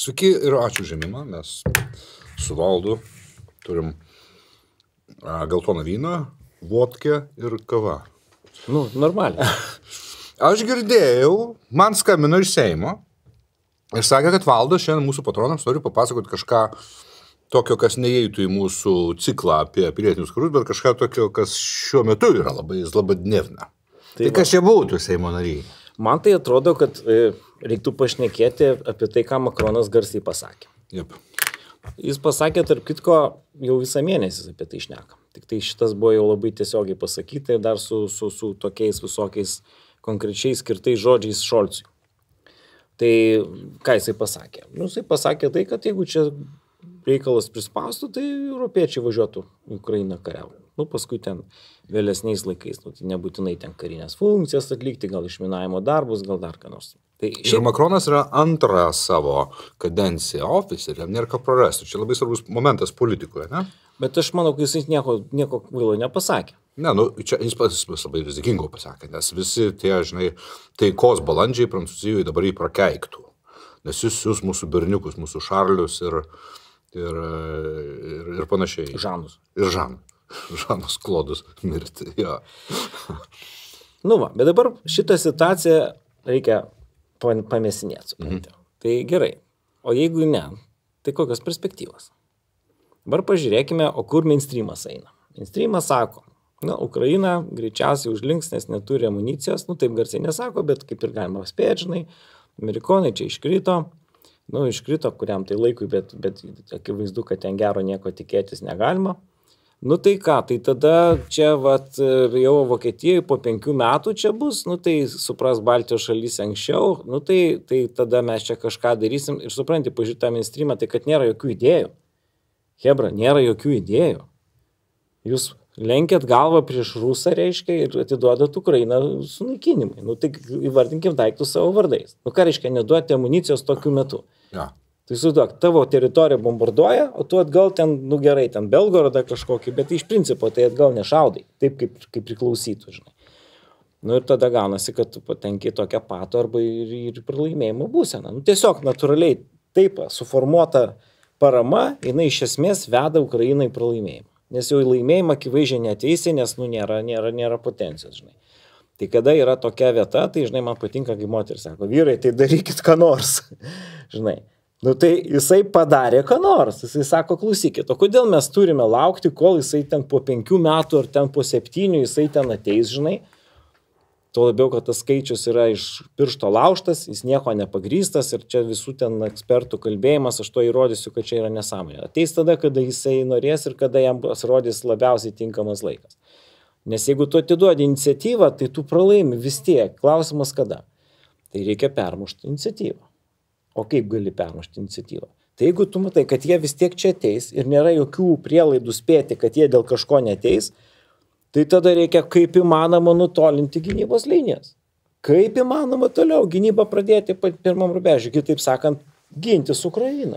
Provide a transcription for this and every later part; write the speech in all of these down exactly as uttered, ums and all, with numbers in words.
Sveiki ir ačiū žemimą, mes su Valdu turim a, geltoną vyną, vodkę ir kava. Nu, normaliai. Aš girdėjau, man skambino iš Seimo ir sakė, kad Valdas šiandien mūsų patronams nori papasakoti kažką tokio, kas neįeitų į mūsų ciklą apie pilietinius karus, bet kažką tokio, kas šiuo metu yra labai zlabadnevna. Tai, tai kas čia būtų Seimo nariai? Man tai atrodo, kad e, reiktų pašnekėti apie tai, ką Makronas garsiai pasakė. Jep. Jis pasakė, tarp kitko, jau visą mėnesį apie tai šneka. Tik tai šitas buvo jau labai tiesiogiai pasakyti ir dar su, su, su tokiais visokiais konkrečiai skirtais žodžiais Šolcui. Tai ką jisai pasakė? Nu, jisai pasakė tai, kad jeigu čia reikalas prispaustų, tai europiečiai važiuotų į Ukrainą kariauti. Nu, paskui ten vėlesniais laikais, nu, tai nebūtinai ten karinės funkcijas atlikti, gal išminavimo darbus, gal dar ką nors. Tai šiaip... Ir Makronas yra antrą savo kadenciją ofise ir jam nėra ką prarasti. Čia labai svarbus momentas politikoje, ne? Bet aš manau, kad jis nieko, nieko kvailo nepasakė. Ne, nu, čia jis pats labai rizikingo pasakė, nes visi tie, žinai, taikos balandžiai Prancūzijoje dabar jį prakeiktų. Nes jis siūs mūsų berniukus, mūsų Šarlius ir, ir, ir, ir panašiai. Žanus. Ir Žanus. Žanas Klodus mirti, jo. Nu va, bet dabar šitą situaciją reikia pamesinėti. Mhm. Tai gerai. O jeigu ne, tai kokios perspektyvos? Dabar pažiūrėkime, o kur mainstreamas eina. Mainstreamas sako, na, Ukraina greičiausiai užlinks, nes neturi amunicijos, nu taip garsiai nesako, bet kaip ir galima spėti, žinai, amerikonai čia iškrito, nu iškrito kuriam tai laikui, bet, bet akivaizdu, kad ten gero nieko tikėtis negalima. Nu tai ką, tai tada čia vat, jau Vokietijoje po penkių metų čia bus, nu tai supras Baltijos šalys anksčiau, nu tai, tai tada mes čia kažką darysim ir supranti, pažiūrėti tą mainstreamą, tai kad nėra jokių idėjų. Hebra, nėra jokių idėjų. Jūs lenkėt galvą prieš Rusą, reiškia, ir atiduodat Ukrainą sunaikinimai. Nu tai įvardinkim daiktus savo vardais. Nu ką reiškia, neduoti amunicijos tokiu metu. Ja. Tai suduok, tavo teritoriją bombarduoja, o tu atgal ten, nu gerai, ten Belgorodą kažkokį, bet iš principo tai atgal nešaudai, taip kaip, kaip priklausytų, žinai. Nu ir tada gaunasi, kad tu patenki tokią pato arba ir, ir pralaimėjimo būseną. Nu tiesiog natūraliai taip suformuota parama, jinai iš esmės veda Ukrainai pralaimėjimą. Nes jau į laimėjimą akivaizdžiai neteisi, nes nu nėra, nėra, nėra potencijos, žinai. Tai kada yra tokia vieta, tai žinai, man patinka, kai moteris sako, vyrai, tai darykit ką nors, žinai. Nu tai jisai padarė ką nors, jisai sako, klausykit, o kodėl mes turime laukti, kol jisai ten po penkių metų ar ten po septynių jisai ten ateis, žinai. Tuo labiau, kad tas skaičius yra iš piršto laužtas, jis nieko nepagrystas ir čia visų ten ekspertų kalbėjimas, aš to įrodysiu, kad čia yra nesąmonė. Ateis tada, kada jisai norės ir kada jam pasirodys labiausiai tinkamas laikas. Nes jeigu tu atiduodi iniciatyvą, tai tu pralaimi vis tiek. Klausimas kada? Tai reikia permušti iniciatyvą. O kaip gali permušti iniciatyvą? Tai jeigu tu matai, kad jie vis tiek čia ateis ir nėra jokių prielaidų spėti, kad jie dėl kažko neateis, tai tada reikia kaip įmanoma nutolinti gynybos linijas. Kaip įmanoma toliau gynybą pradėti pirmam rubežiui, kitaip sakant, gintis Ukrainą.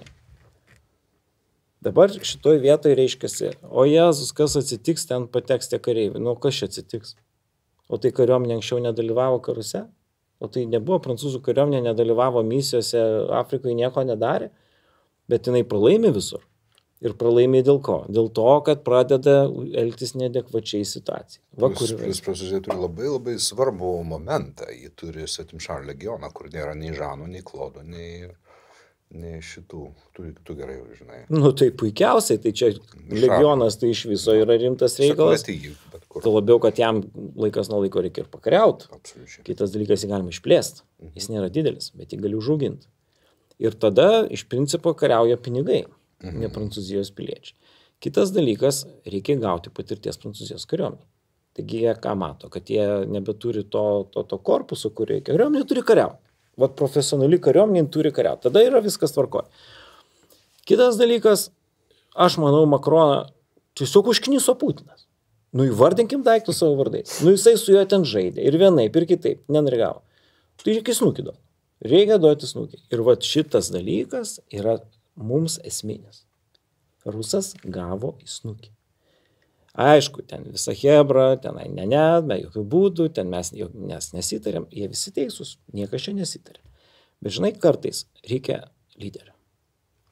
Dabar šitoj vietoje reiškiasi, o Jėzus, kas atsitiks, ten pateks tie kareiviai. Nu, kas čia atsitiks? O tai kariuomenė anksčiau nedalyvavo karuose? O tai nebuvo prancūzų kariuomenė, nedalyvavo misijose, Afrikoje nieko nedarė, bet jinai pralaimi visur. Ir pralaimi dėl ko? Dėl to, kad pradeda elgtis neadekvačiai situacijai. Va, Plus, plus Prancūzija turi labai labai svarbų momentą. Ji turi svetimšalių legioną, kur nėra nei Žano, nei Klodo, nei, nei šitų. Tu, tu gerai žinai. Nu tai puikiausiai, tai čia legionas tai iš viso yra rimtas reikalas. Tuo labiau, kad jam laikas nuo laiko reikia ir pakariauti. Absoliučiai. Kitas dalykas, jį galima išplėsti. Mhm. Jis nėra didelis, bet jį gali užauginti. Ir tada iš principo kariauja pinigai, mhm. ne Prancūzijos piliečiai. Kitas dalykas, reikia gauti patirties Prancūzijos kariuomenei. Taigi jie ką mato, kad jie nebeturi to, to, to korpuso, kur reikia. Kariuomenė turi kariauti. Vat profesionali kariuomenė turi kariauti. Tada yra viskas tvarkoja. Kitas dalykas, aš manau, Makroną tiesiog užkniso Putinas. Nu įvardinkim daiktus savo vardais. Nu jisai su juo ten žaidė. Ir vienaip, ir kitaip. Nenargavo. Tai reikia snukį duoti. Reikia duoti snukį. Ir vat šitas dalykas yra mums esminis. Rusas gavo į snukį. Aišku, ten visa hebra, tenai ne, ne, be jokių būdų, ten mes nes nesitarėm. Jie visi teisūs. Niekas čia nesitarė. Bet žinai, kartais reikia lyderio.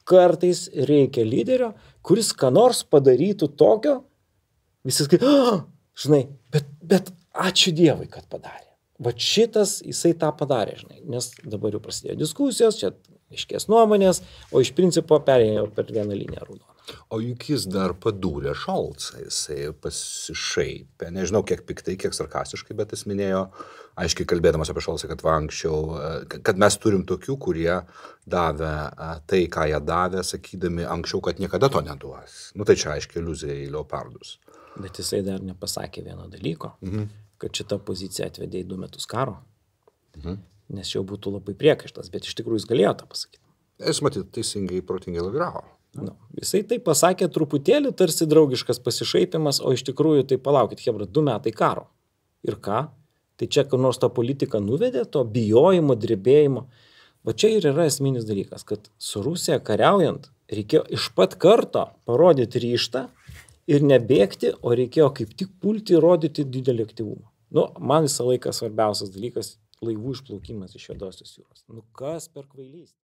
kartais reikia lyderio, kuris ką nors padarytų tokio, visi sakai, oh! žinai, bet, bet ačiū Dievui, kad padarė. Va šitas, jisai tą padarė, žinai, nes dabar jau prasidėjo diskusijos, čia aiškės nuomonės, o iš principo perėjo per vieną liniją raudoną. O juk jis dar padūrė Šolcą, jisai pasišaipė, nežinau kiek piktai, kiek sarkastiškai, bet jis minėjo, aiškiai kalbėdamas apie Šolcą, kad va anksčiau, kad mes turim tokių, kurie davė tai, ką jie davė, sakydami anksčiau, kad niekada to neduos. Nu tai čia aiškiai iliuzija į leopardus. Bet jisai dar nepasakė vieno dalyko, mhm. kad šita pozicija atvedė į du metus karo, mhm. nes jau būtų labai priekaištas, bet iš tikrųjų jis galėjo tą pasakyti. Jis matyt teisingai, protingai laviravo. Nu, jisai tai pasakė truputėlį tarsi draugiškas pasišaipimas, o iš tikrųjų tai palaukit, hebra, du metai karo. Ir ką? Tai čia kur nors tą politiką nuvedė, to bijojimo, drebėjimo. Va čia ir yra esminis dalykas, kad su Rusija kariaujant reikėjo iš pat karto parodyti ryžtą ir nebėgti, o reikėjo kaip tik pulti ir rodyti didelį aktyvumą. Nu, man visą laiką svarbiausias dalykas laivų išplaukimas iš Juodosios jūros. Nu, kas per kvailystė?